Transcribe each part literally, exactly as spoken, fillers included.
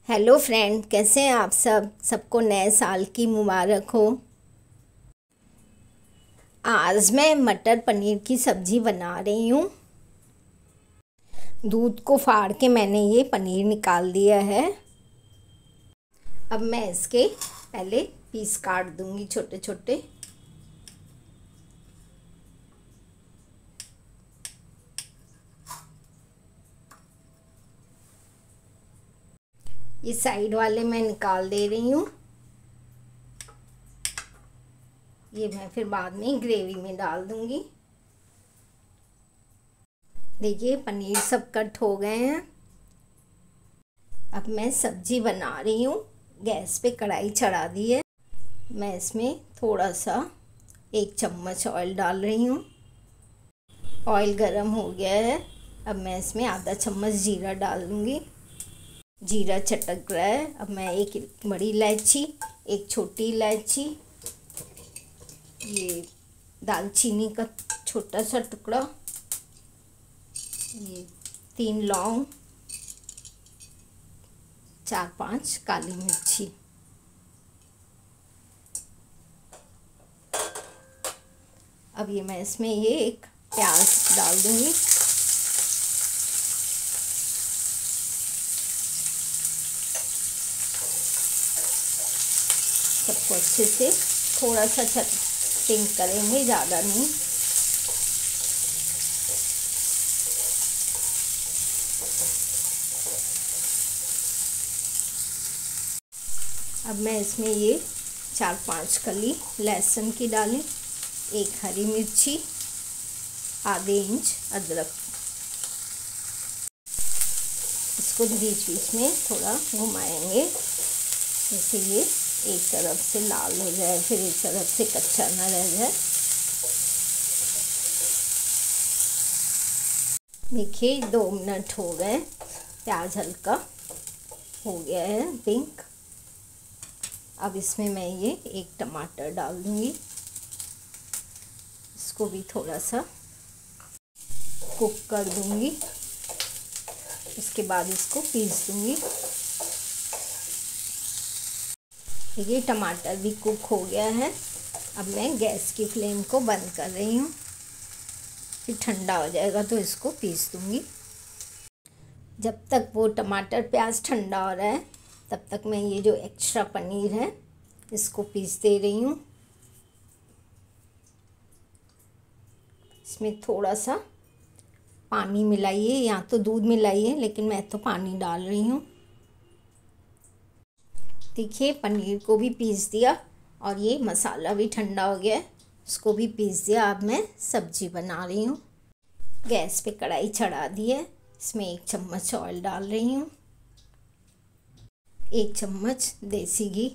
Hello friend, कैसे हैं आप सब। सबको नए साल की मुबारक हो। आज मैं मटर पनीर की सब्ज़ी बना रही हूँ। दूध को फाड़ के मैंने ये पनीर निकाल दिया है। अब मैं इसके पहले पीस काट दूँगी छोटे छोटे। ये साइड वाले मैं निकाल दे रही हूँ। ये मैं फिर बाद में ग्रेवी में डाल दूँगी। देखिए पनीर सब कट हो गए हैं। अब मैं सब्जी बना रही हूँ। गैस पे कढ़ाई चढ़ा दी है। मैं इसमें थोड़ा सा एक चम्मच ऑयल डाल रही हूँ। ऑयल गरम हो गया है। अब मैं इसमें आधा चम्मच जीरा डाल दूँगी। जीरा चटक रहा है। अब मैं एक बड़ी इलायची, एक छोटी इलायची, ये दालचीनी का छोटा सा टुकड़ा, ये तीन लौंग, चार पांच काली मिर्ची। अब ये मैं इसमें ये एक प्याज डाल दूंगी। सबको अच्छे से थोड़ा सा पिंक करेंगे, ज़्यादा नहीं। अब मैं इसमें ये चार पांच कली लहसुन की डालें, एक हरी मिर्ची, आधे इंच अदरक। इसको बीच बीच में थोड़ा घुमाएंगे, जैसे ये एक तरफ से लाल हो जाए, फिर एक तरफ से कच्चा ना रह जाए। देखिए दो मिनट हो गए, प्याज हल्का हो गया है पिंक। अब इसमें मैं ये एक टमाटर डाल दूंगी। इसको भी थोड़ा सा कुक कर दूंगी। इसके बाद इसको पीस दूंगी। देखिए टमाटर भी कुक हो गया है। अब मैं गैस की फ्लेम को बंद कर रही हूँ। फिर ठंडा हो जाएगा तो इसको पीस दूंगी। जब तक वो टमाटर प्याज ठंडा हो रहा है तब तक मैं ये जो एक्स्ट्रा पनीर है इसको पीस दे रही हूँ। इसमें थोड़ा सा पानी मिलाइए या तो दूध मिलाइए, लेकिन मैं तो पानी डाल रही हूँ। देखिए पनीर को भी पीस दिया और ये मसाला भी ठंडा हो गया है, उसको भी पीस दिया। अब मैं सब्जी बना रही हूँ। गैस पे कढ़ाई चढ़ा दी है। इसमें एक चम्मच ऑयल डाल रही हूँ, एक चम्मच देसी घी।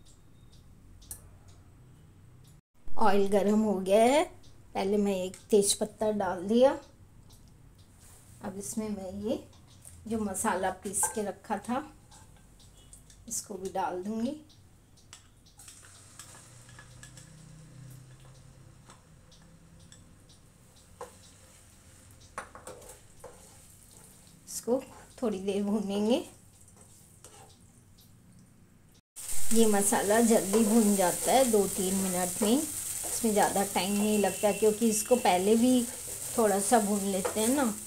ऑयल गरम हो गया है। पहले मैं एक तेज़पत्ता डाल दिया। अब इसमें मैं ये जो मसाला पीस के रखा था इसको भी डाल दूंगी। इसको थोड़ी देर भूनेंगे। ये मसाला जल्दी भून जाता है दो तीन मिनट में। इसमें ज़्यादा टाइम नहीं लगता क्योंकि इसको पहले भी थोड़ा सा भून लेते हैं ना।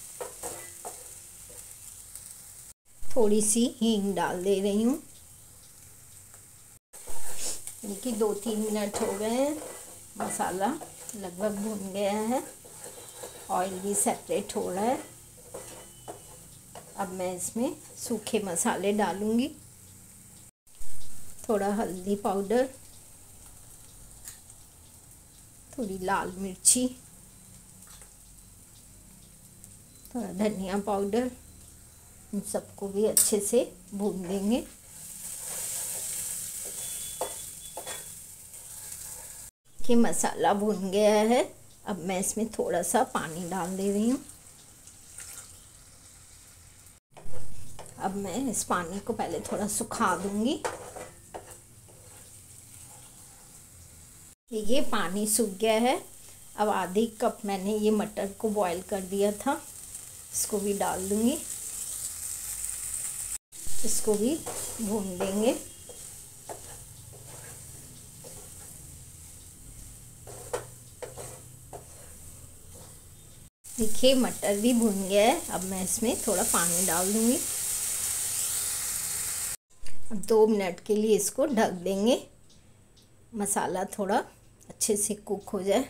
थोड़ी सी हींग डाल दे रही हूँ। देखिए दो तीन मिनट हो गए हैं, मसाला लगभग भून गया है, ऑयल भी सेपरेट हो रहा है। अब मैं इसमें सूखे मसाले डालूंगी। थोड़ा हल्दी पाउडर, थोड़ी लाल मिर्ची, थोड़ा धनिया पाउडर। इन सबको भी अच्छे से भून देंगे। कि मसाला भून गया है। अब मैं इसमें थोड़ा सा पानी डाल दे रही हूँ। अब मैं इस पानी को पहले थोड़ा सुखा दूंगी। ये पानी सूख गया है। अब आधी कप मैंने ये मटर को बॉईल कर दिया था, इसको भी डाल दूंगी। इसको भी भून देंगे। देखिए मटर भी भून गया है। अब मैं इसमें थोड़ा पानी डाल दूंगी। अब दो मिनट के लिए इसको ढक देंगे, मसाला थोड़ा अच्छे से कुक हो जाए।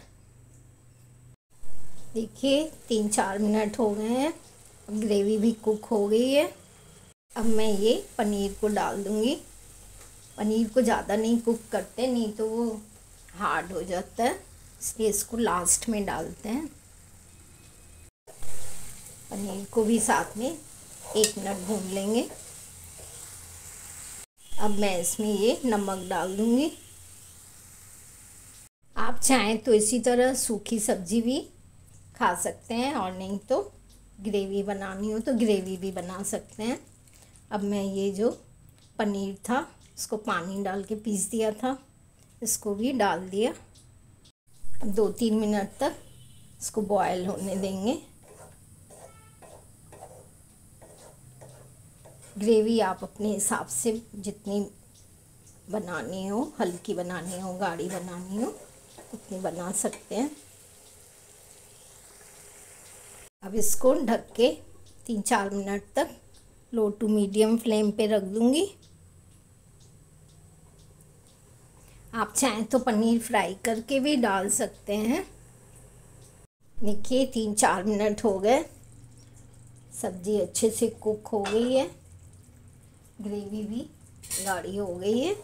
देखिए तीन चार मिनट हो गए हैं, अब ग्रेवी भी कुक हो गई है। अब मैं ये पनीर को डाल दूंगी। पनीर को ज़्यादा नहीं कुक करते, नहीं तो वो हार्ड हो जाता है, इसलिए इसको लास्ट में डालते हैं। पनीर को भी साथ में एक मिनट भून लेंगे। अब मैं इसमें ये नमक डाल दूंगी। आप चाहें तो इसी तरह सूखी सब्जी भी खा सकते हैं, और नहीं तो ग्रेवी बनानी हो तो ग्रेवी भी बना सकते हैं। अब मैं ये जो पनीर था इसको पानी डाल के पीस दिया था, इसको भी डाल दिया। अब दो तीन मिनट तक इसको बॉयल होने देंगे। ग्रेवी आप अपने हिसाब से जितनी बनानी हो, हल्की बनानी हो, गाढ़ी बनानी हो, उतनी बना सकते हैं। अब इसको ढक के तीन चार मिनट तक लो टू मीडियम फ्लेम पे रख दूंगी। आप चाहें तो पनीर फ्राई करके भी डाल सकते हैं। देखिए तीन चार मिनट हो गए, सब्जी अच्छे से कुक हो गई है, ग्रेवी भी गाढ़ी हो गई है।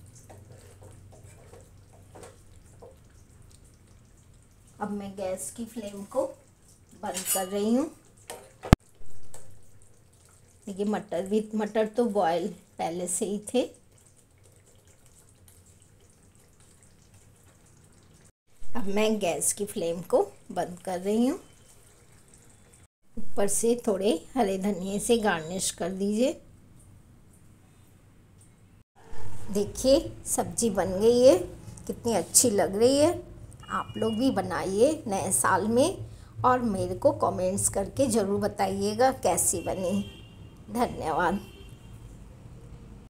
अब मैं गैस की फ्लेम को बंद कर रही हूँ। देखिए मटर भी मटर तो बॉयल पहले से ही थे। अब मैं गैस की फ्लेम को बंद कर रही हूँ। ऊपर से थोड़े हरे धनिए से गार्निश कर दीजिए। देखिए सब्जी बन गई है, कितनी अच्छी लग रही है। आप लोग भी बनाइए नए साल में, और मेरे को कमेंट्स करके ज़रूर बताइएगा कैसी बनी। धन्यवाद।